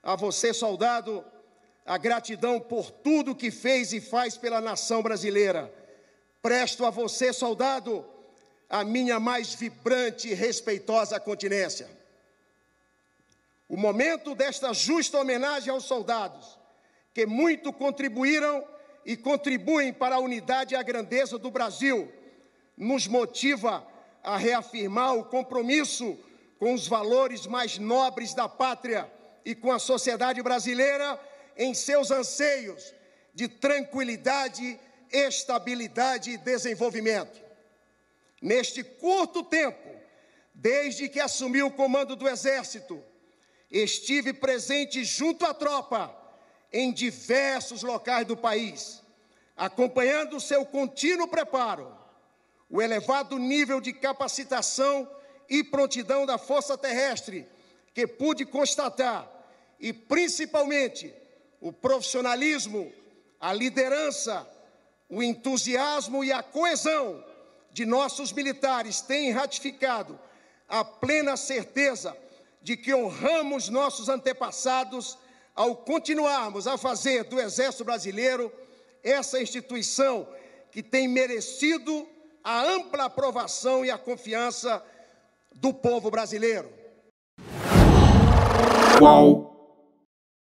A você, soldado, a gratidão por tudo que fez e faz pela nação brasileira. Presto a você, soldado, a minha mais vibrante e respeitosa continência. O momento desta justa homenagem aos soldados, que muito contribuíram e contribuem para a unidade e a grandeza do Brasil, nos motiva a reafirmar o compromisso com os valores mais nobres da pátria e com a sociedade brasileira em seus anseios de tranquilidade, estabilidade e desenvolvimento. Neste curto tempo, desde que assumi o comando do Exército, estive presente junto à tropa em diversos locais do país, acompanhando o seu contínuo preparo, o elevado nível de capacitação e prontidão da Força Terrestre que pude constatar e, principalmente, o profissionalismo, a liderança, o entusiasmo e a coesão de nossos militares têm ratificado a plena certeza de que honramos nossos antepassados ao continuarmos a fazer do Exército Brasileiro essa instituição que tem merecido a ampla aprovação e a confiança do povo brasileiro. Qual?